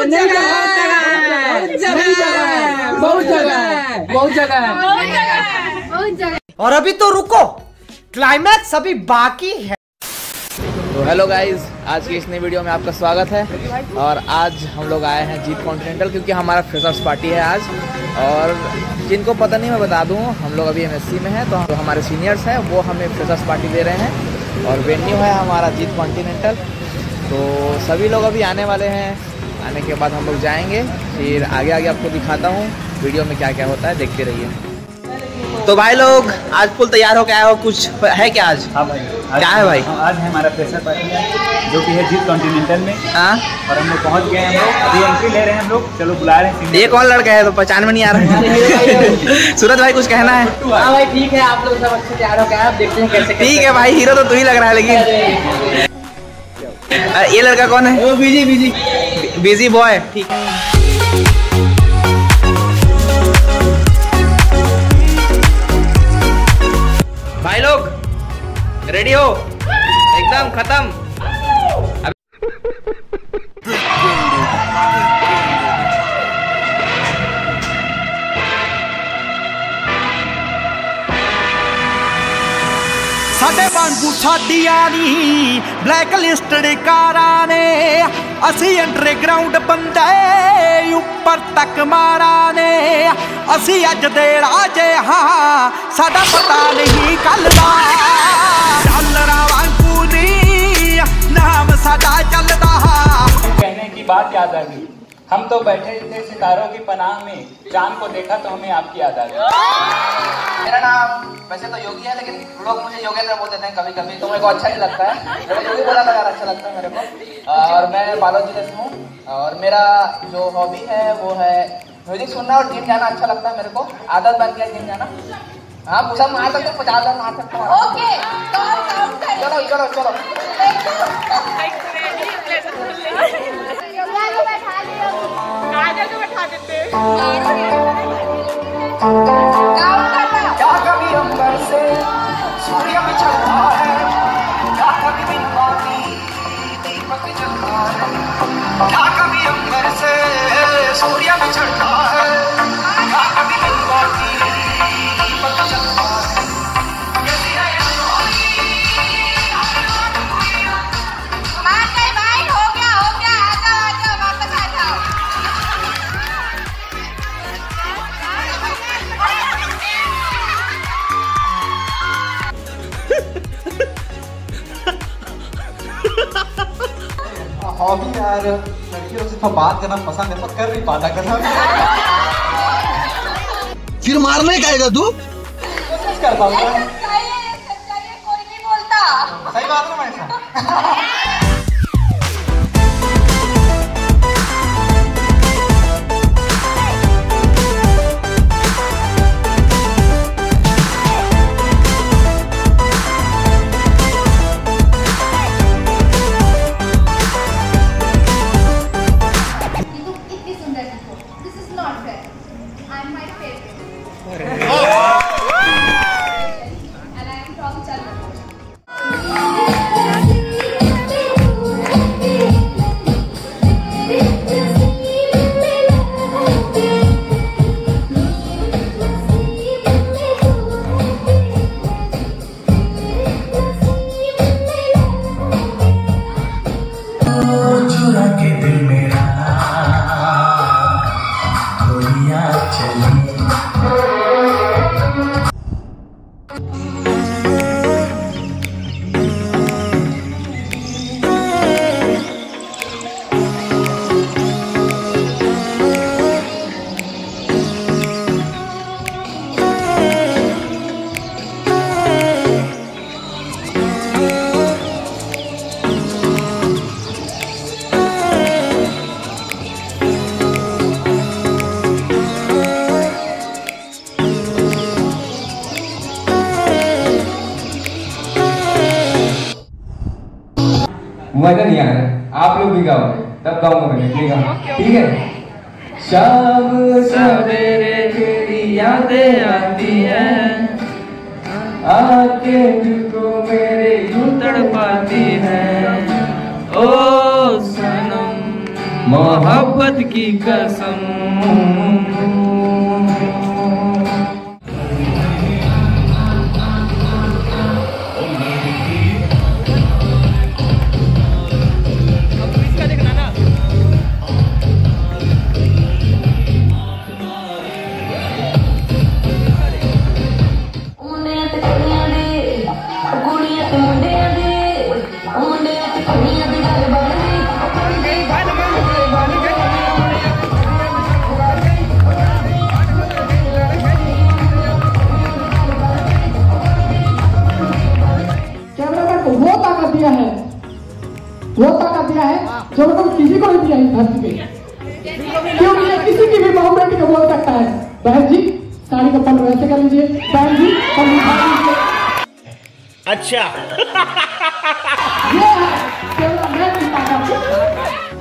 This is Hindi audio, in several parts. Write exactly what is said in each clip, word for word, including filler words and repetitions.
बहुत जगह है, बहुत जगह है, बहुत जगह है, बहुत जगह। और अभी तो रुको, क्लाइमैक्स अभी बाकी है। तो हेलो गाइस, आज की इस नई वीडियो में आपका स्वागत है। और आज हम लोग आए हैं जीत कॉन्टिनेंटल, क्योंकि हमारा फ्रेशर्स पार्टी है आज। और जिनको पता नहीं मैं बता दूं, हम लोग अभी एमएससी में हैं, तो हम हमारे सीनियर्स हैं वो हमें फ्रेशर्स पार्टी दे रहे हैं। और वेन्यू है हमारा जीत कॉन्टिनेंटल। तो सभी लोग अभी आने वाले हैं। आने के बाद हम लोग जाएंगे, फिर आगे आगे आपको दिखाता हूँ वीडियो में क्या क्या होता है, देखते रहिए। तो भाई लोग आज फुल तैयार हो के आए हो, कुछ है क्या आज? हाँ भाई, क्या है भाई? आज है हमारा फ्रेशर पार्टी है जो कि है जीत कॉन्टिनेंटल में। हाँ, और हम लोग पहुँच गए हैं, हम लोग अभी एंट्री ले रहे हैं हम लोग। चलो बुला रहे हैं। ये कौन लड़का है? तो पहचान में नहीं आ रहा है। सूरज भाई कुछ कहना है? हाँ भाई ठीक है, आप लोग सब अच्छे तैयार हो गए, आप देखते हैं कैसे। ठीक है भाई, हीरो तो तू ही लग रहा है। लेकिन ये लड़का कौन है? Busy busy busy boy. ठीक है भाई लोग, रेडी हो? एकदम खत्म। साडे वांगू साडियां नी ब्लैक लिस्टड कारां ने, असी अंडरग्राउंड बंदे उपर तक मारा ने। असी अज दे राजे हाँ, साडा पता नहीं कल दा। डॉलरां वांगू नी नाम साडा चलदा। कहने की बात याद आ गई, हम तो बैठे थे सितारों की पनाह में, चांद को देखा तो हमें आपकी याद आ गई। मेरा नाम वैसे तो योगी है, लेकिन लोग मुझे योगेंद्र बोलते हैं कभी कभी, तो मेरे को अच्छा नहीं लगता है। लेकिन योगी बोला था यार, अच्छा लगता है मेरे को। और मैं बालाजी जिले से हूँ। और मेरा जो हॉबी है वो है म्यूजिक सुनना और जिम जाना अच्छा लगता है मेरे को। आदत बन गया जिम जाना। हाँ पूछा मार सकते हो, पचास हजार मार सकते हो। चलो चलो चलो क्या कभी अंबर से सूर्य बिछड़ता है, क्या कभी बिनवाती दीपक जलता है। क्या कभी अंबर से सूर्य बिछड़ता है, क्या कभी बिनवाती दीपक जलता है। हॉबी यार, लड़कियों से तो बात करना पसंद है, पर कर नहीं पाता करना। फिर मारने का आएगा तू? कोशिश करता हूँ। कोई नहीं बोलता। सही बात है मैं। मजा नहीं आ रहा है, आप लोग भी गाओगे तब गाऊंगा मैं। ठीक है ठीक है। शाम सवेरे तेरी यादें आती हैं, आके तुझको मेरे यूं तड़पाती हैं। ओ सनम मोहब्बत की कसम। वो ताकत दिया है, वो ताकत दिया है जो मतलब किसी को नहीं दिया इस धरती पे, क्योंकि ये किसी की भी मूवमेंट को बोल सकता है। बहन जी साड़ी का पल्लू ऐसे कर लीजिए, बहन जी पल्लू उठा लीजिए। अच्छा ये है केवल मैं की ताकत।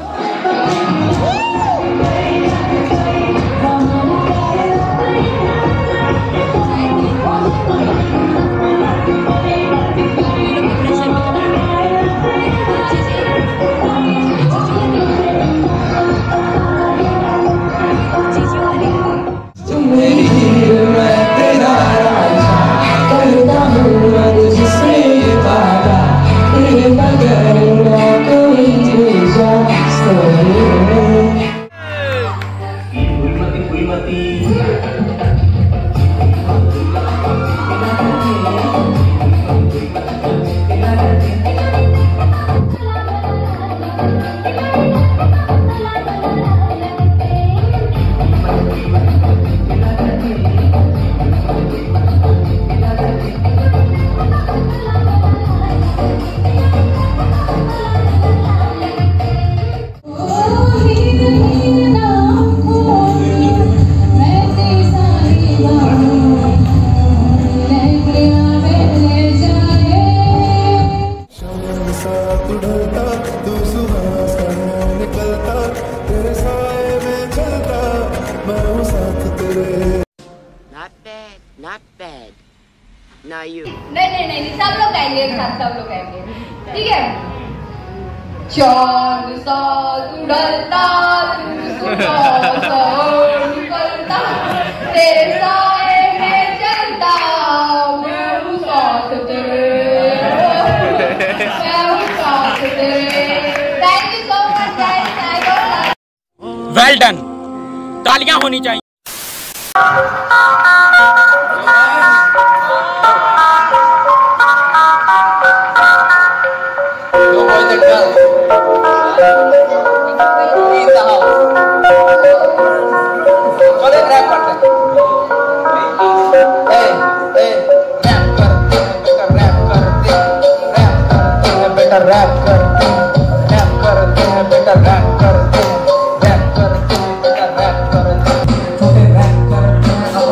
नहीं नहीं नहीं सब लोग गाएंगे एक साथ, सब लोग गाएंगे, ठीक है। चांद सा तू ढलता, तू सुबह सा निकलता, तेरे साए में चलता, मैं हूँ साथ तेरे, मैं हूँ साथ तेरे। Thank you so much guys. Well done, तालियां होनी चाहिए। रैप करते हैं, रैप करते हैं बेटा, रैप करते हैं, रैप करते हैं बेटा, रैप करते हैं, छोटे रैप करते हैं।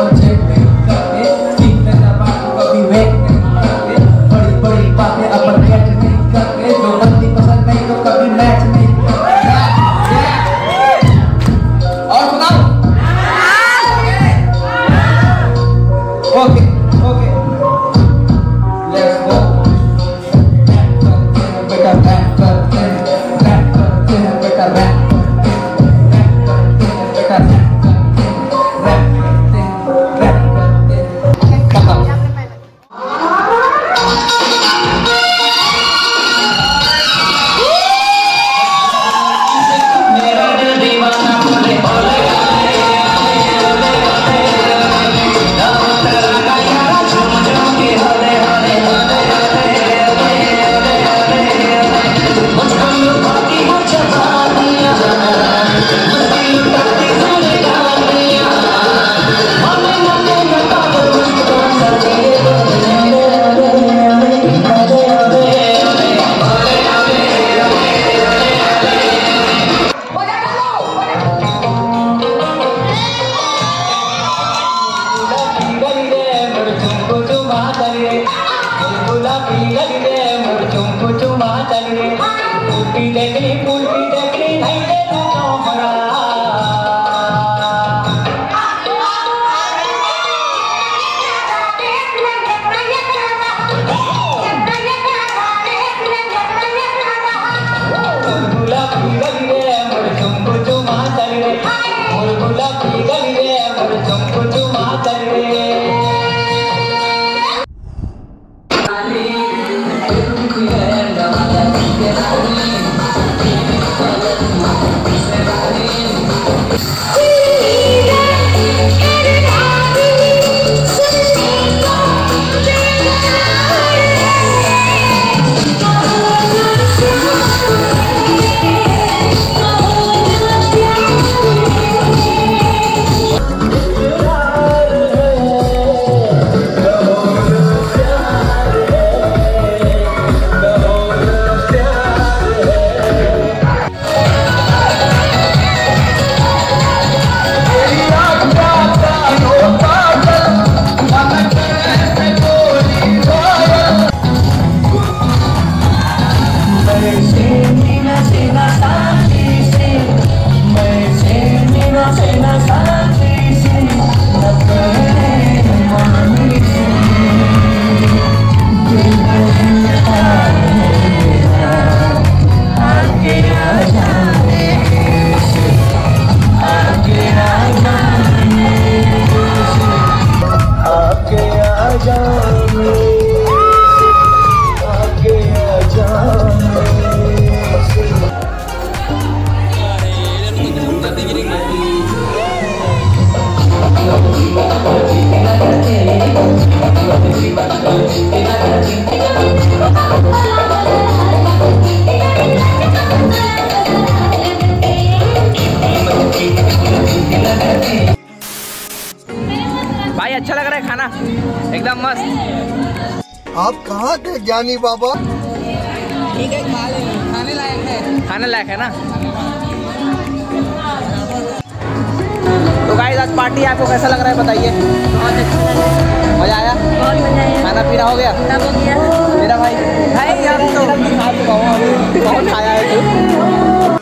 भाई अच्छा लग रहा है खाना, एकदम मस्त। आप कहाँ थे ज्ञानी बाबा? ठीक है, खा ले, खाने लायक है, खाने लायक है ना। तो गाइस आज पार्टी आपको कैसा लग रहा है बताइए? बहुत अच्छा लग रहा है। मजा आया? बहुत मजा आया। खाना पीना हो गया? सब हो गया। मेरा भाई भाई यार तो खा चुका हूँ अभी, बहुत खाया है तू।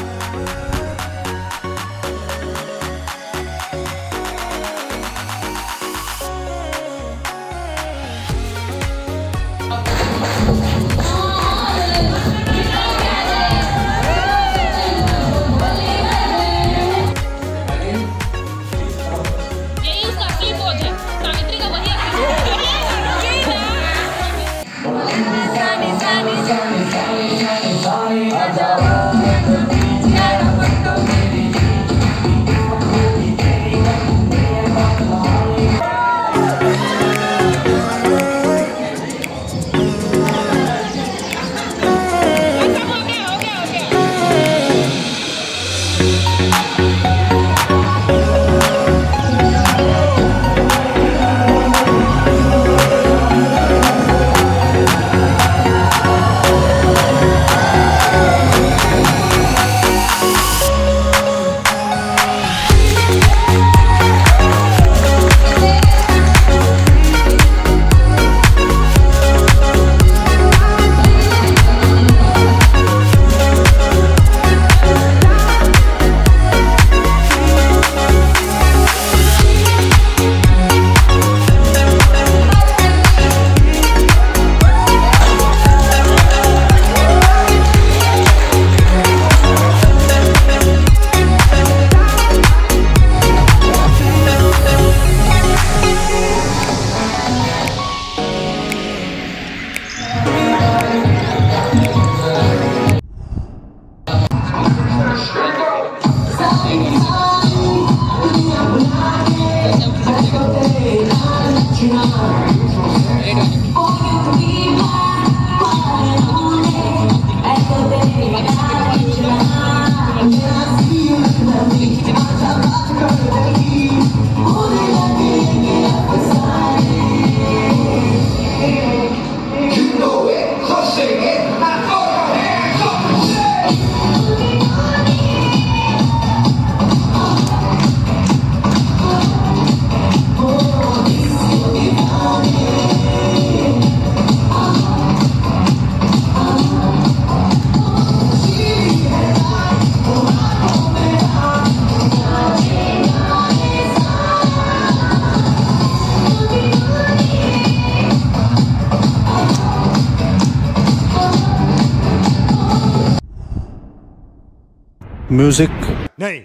म्यूजिक नहीं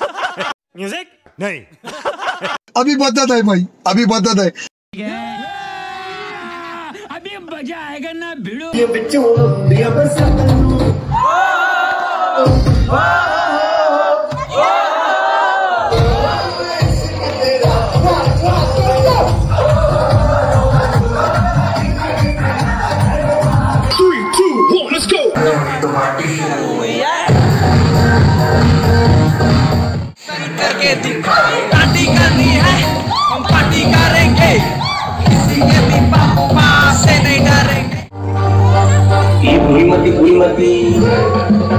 म्यूजिक नहीं अभी बदत है भाई, अभी बदत है। अभी मजा आएगा ना भिड़ो। के दुख पार्टी करनी है हम पार्टी करेंगे किसी के भी पापा से नहीं डरेंगे। ये भूली मती भूली मती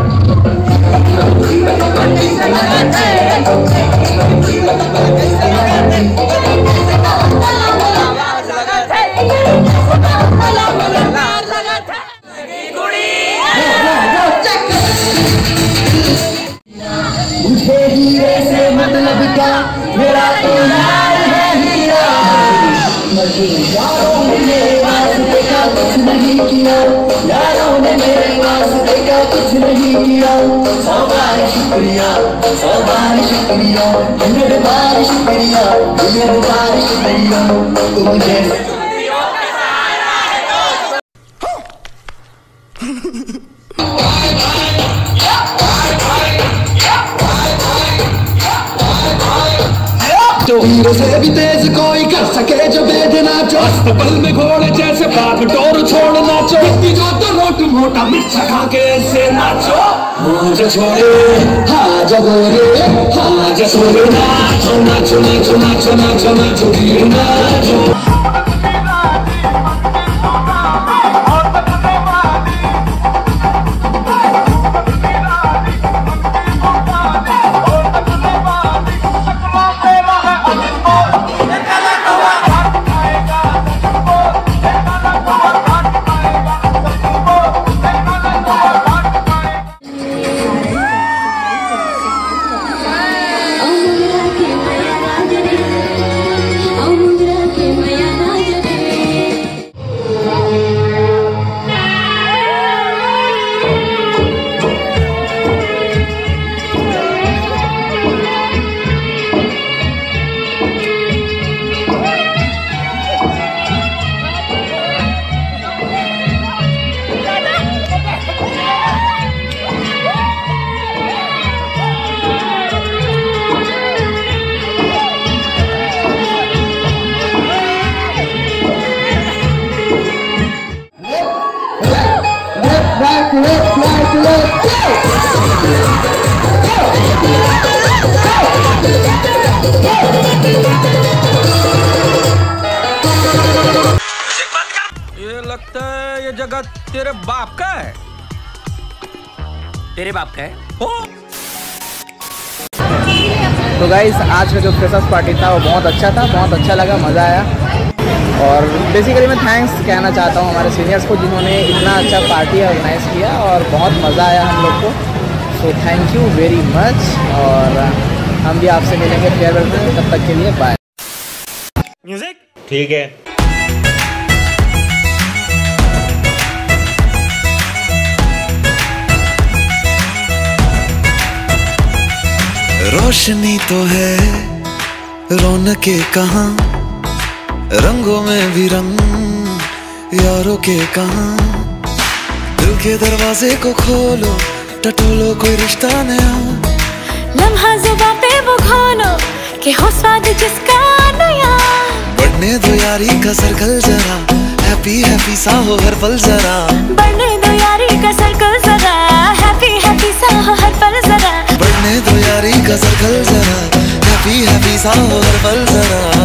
मुझे हीरे से मतलब क्या मेरा तो यार है हीरा यारों ने मेरे वास्ते का कुछ नहीं किया यारों ने मेरे वास्ते का कुछ नहीं किया सौ बार शुक्रिया सौ बार शुक्रिया हंड्रेड बार शुक्रिया हंड्रेड बार शुक्रिया तुम जैसे हीरो से भी तेज कोई कर सके जो बेदना जो अस्तबल में घोड़े जैसे भाग डोर छोड़ नाचो इतनी जो तो रोट मोटा मिर्चा खा के ऐसे नाचो हाँ छोड़े हाँ जगोरे हाँ जसोरे नाचो नाचो नाचो नाचो नाचो नाचो भीड़ नाचो। ये लगता है ये जगह तेरे बाप का है। तेरे बाप का है? तो गाइस आज का जो फ्रेशर्स पार्टी था वो बहुत अच्छा था, बहुत अच्छा लगा, मज़ा आया। और बेसिकली मैं थैंक्स कहना चाहता हूँ हमारे सीनियर्स को जिन्होंने इतना अच्छा पार्टी ऑर्गेनाइज़ किया और बहुत मज़ा आया हम लोग को। So thank you very much और हम भी आपसे मिलेंगे फेयरवेल में, तब तक के लिए बाय। म्यूजिक ठीक है। रोशनी तो है रौनके कहाँ, रंगों में भी रंग यारों के कहाँ। दिल के दरवाजे को खोलो, टटोलो कोई रिश्ता नया, लम्हा ज़ुबां पे वो घोलो कि हो स्वाद जिसका नया। बढ़ने दो यारी का सर्कल जरा, हैप्पी हैप्पी सा हो हर पल जरा। बढ़ने दो यारी का सर्कल जरा, हैप्पी हैप्पी सा हो हर पल जरा। बढ़ने दो यारी का सर्कल जरा, हैप्पी हैप्पी सा हो हर पल जरा।